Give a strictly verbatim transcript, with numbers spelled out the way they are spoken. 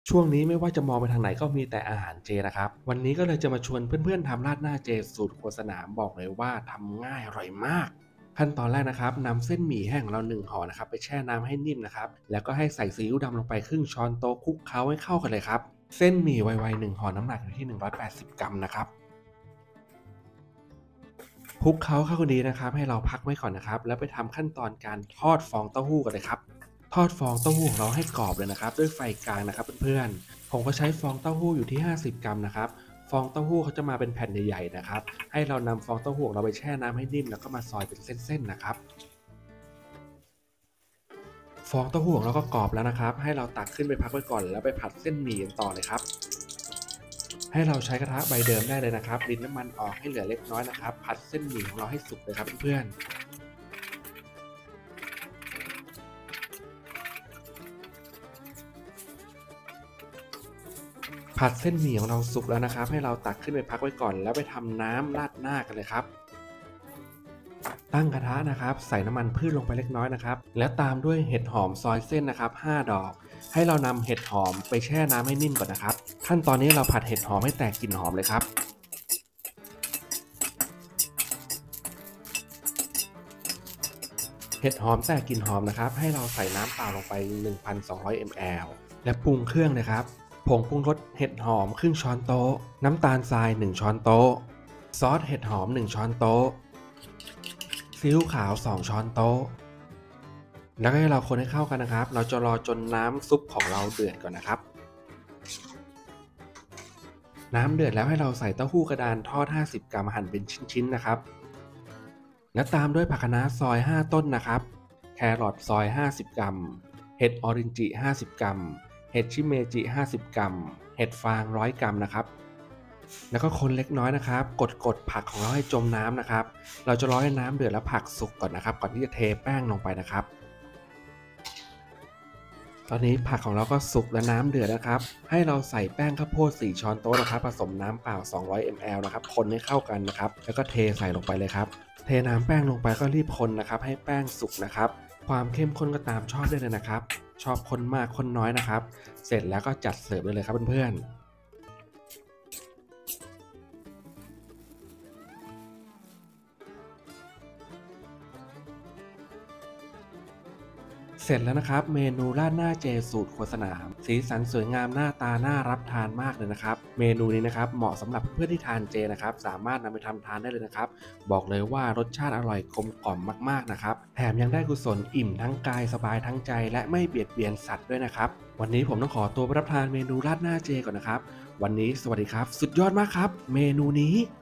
ช่วงนี้ไม่ว่าจะมองไปทางไหนก็มีแต่อาหารเจนะครับวันนี้ก็เลยจะมาชวนเพื่อนๆทำราดหน้าเจสูตรครัวสนามบอกเลยว่าทำง่ายอร่อยมากขั้นตอนแรกนะครับนำเส้นหมี่แห้งของเราหนึ่งห่อนะครับไปแช่น้ำให้นิ่มนะครับแล้วก็ให้ใส่ซีอิ๊วดำลงไปครึ่งช้อนโต๊ะคลุกเคล้าให้เข้ากันเลยครับเส้นหมี่ไวๆหนึ่งห่อน้ำหนักอยู่ที่หนึ่งร้อยแปดสิบกรัมนะครับคลุกเคล้าเข้ากันดีนะครับให้เราพักไว้ก่อนนะครับแล้วไปทำขั้นตอนการทอดฟองเต้าหู้กันเลยครับ ทอดฟองเต้าหู้ของเราให้กรอบเลยนะครับด้วยไฟกลางนะครับเพื่อนๆผมก็ใช้ฟองเต้าหู้อยู่ที่ห้าสิบกรัมนะครับฟองเต้าหู้เขาจะมาเป็นแผ่นใหญ่ๆนะครับให้เรานำฟองเต้าหู้ของเราไปแช่น้ำให้นิ่มแล้วก็มาซอยเป็นเส้นๆนะครับฟองเต้าหู้ของเราก็กรอบแล้วนะครับให้เราตักขึ้นไปพักไว้ก่อนแล้วไปผัดเส้นหมี่กันต่อเลยครับให้เราใช้กระทะใบเดิมได้เลยนะครับรินน้ำมันออกให้เหลือเล็กน้อยนะครับผัดเส้นหมี่ของเราให้สุกเลยครับเพื่อนๆ ผัดเส้นหมี่ของเราสุกแล้วนะครับให้เราตักขึ้นไปพักไว้ก่อนแล้วไปทำน้ำราดหน้ากันเลยครับตั้งกระทะนะครับใส่น้ำมันพืชลงไปเล็กน้อยนะครับแล้วตามด้วยเห็ดหอมซอยเส้นนะครับห้าดอกให้เรานำเห็ดหอมไปแช่น้ำให้นิ่มก่อนนะครับขั้นตอนนี้เราผัดเห็ดหอมให้แตกกลิ่นหอมเลยครับเห็ดหอมแตกกลิ่นหอมนะครับให้เราใส่น้ำเปล่าลงไป หนึ่งพันสองร้อย มลลิลิตร และปรุงเครื่องนะครับผงปรุงรสเห็ดหอมครึ่งช้อนโต๊ะน้ำตาลทรายหนึ่งช้อนโต๊ะซอสเห็ดหอมหนึ่งช้อนโต๊ะซีอิ๊วขาวสองช้อนโต๊ะแล้วก็ให้เราคนให้เข้ากันนะครับเราจะรอจนน้ำซุปของเราเดือดก่อนนะครับน้ำเดือดแล้วให้เราใส่เต้าหู้กระดานทอดห้าสิบกรัมหั่นเป็นชิ้นๆนะครับและตามด้วยผักคะน้าซอยห้าต้นนะครับแครอทซอยห้าสิบกรัมเห็ดออรินจิห้าสิบกรัมเห็ดชิเมจิห้าสิบกรัมเห็ดฟางหนึ่งร้อยกรัมนะครับแล้วก็คนเล็กน้อยนะครับกดกดผักของเราให้จมน้ำนะครับเราจะรอให้น้ำเดือดแล้วผักสุกก่อนนะครับก่อนที่จะเทแป้งลงไปนะครับตอนนี้ผักของเราก็สุกและน้ำเดือดนะครับให้เราใส่แป้งข้าวโพดสี่ช้อนโต๊ะนะครับผสมน้ำเปล่าสองร้อย มิลลิลิตร นะครับคนให้เข้ากันนะครับแล้วก็เทใส่ลงไปเลยครับเทน้ำแป้งลงไปก็รีบคนนะครับให้แป้งสุกนะครับความเข้มข้นก็ตามชอบได้เลยนะครับชอบคนมากคนน้อยนะครับเสร็จแล้วก็จัดเสิร์ฟได้เลยครับเพื่อนๆ เสร็จแล้วนะครับเมนูราดหน้าเจสูตรครัวสนามสีสันสวยงามหน้าตาน่ารับทานมากเลยนะครับเมนูนี้นะครับเหมาะสำหรับเพื่อนที่ทานเจนะครับสามารถนำไปทำทานได้เลยนะครับบอกเลยว่ารสชาติอร่อยกลมกล่อมมากๆนะครับแถมยังได้กุศลอิ่มทั้งกายสบายทั้งใจและไม่เบียดเบียนสัตว์ด้วยนะครับวันนี้ผมต้องขอตัวไปรับประทานเมนูราดหน้าเจก่อนนะครับวันนี้สวัสดีครับสุดยอดมากครับเมนูนี้